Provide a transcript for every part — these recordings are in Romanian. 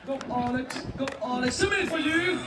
Go Alex, go Alex. Some minute for you.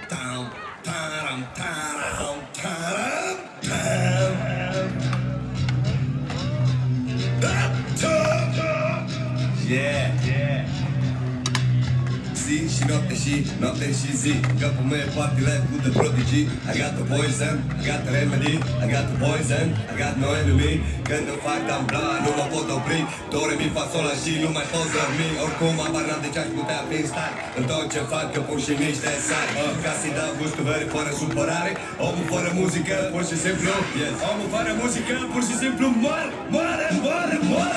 Yeah. Zi și noapte și zi. Capul meu e party life cu The Prodigy. I got the poison, I got the remedy, I got the poison, I got no enemy. Când îmi fac dan blan, nu mă pot opri. Do, re, mi, fa, sol, la, și nu mai pot dormi. Oricum abar n-am de ce-aș putea fi în stare. În tot ce fac eu pun și niște sari. Ca să-i dau gustul verii fără supărare. Omul fără muzică, pur și simplu, yes. Omul fără muzică, pur și simplu moare. Dacă nu mă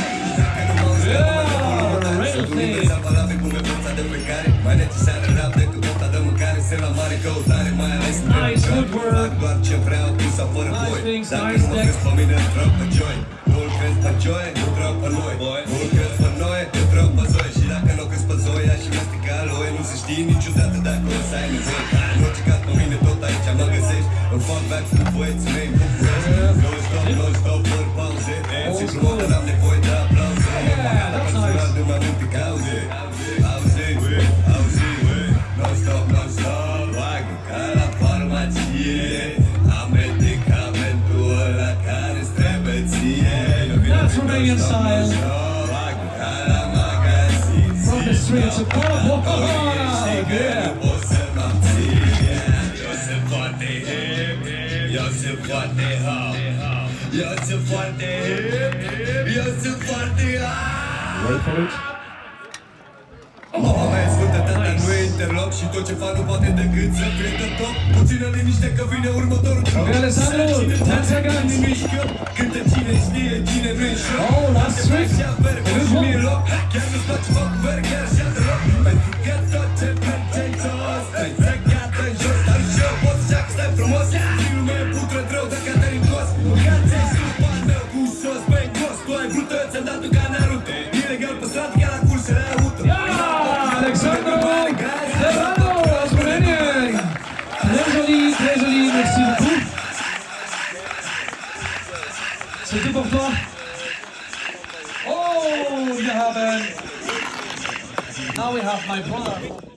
mai necesară rap decât nota de mâncare. Se la mare căutare, mai ales în fac doar ce vreau, cu sau fără voi. Dacă nu mă crezi pe mine, îl trău pe Joy. Nu-l crezi pe Joy, nu trău pe noi. Nu-l crezi pe noi, îl trău pe Zoe. Și dacă nu crezi pe Zoe, aș mestica lui. Nu se știe niciodată dacă o să ai nevoie. În orice caz pe mine tot aici mă găsești. Îmi fac back cu băieții mei în București. Non-stop, fără pauze. Simplu mă că n-am nevoie de aplauze. Personal de mai multe cauze. Non-stop, bagă ca la farmacie. Am medicamentul ăla care-ți trebuie ție. That's Romanian style. Bagă ca la magazin. From the streets of Poland. Nu poți să mă ție. Eu sunt foarte hip. Eu sunt foarte hop. Eu sunt foarte hip. Eu sunt foarte hop. Wait for it. Mama mea sfântă, tata nu e interloc. Și tot ce fac nu poate decât să fie de top. Puțină liniște că vine următorul drop. Ok, Alessandro, 10 seconds. Cântă cine știe, cine nu e șoc. Oh, that's sweet. Și mie loc. Chiar nu-ți place fac cu verg, chiar așa de loc. Pentru că tot ce merge în jos te gata în jos. Dar și eu pot să că stai frumos. Și lumea e putră drău dacă te rincos. Mâncați-ai scupan meu cu sos pe gos. Tu ai brută, ți-am dat-o ca Naruto. Ilegal pe stradă, chiar la cursele auto. Alexandro Serrano, as Romanian. Très joli, merci beaucoup. C'est tout pour toi. Oh, wir haben. Now we have my brother.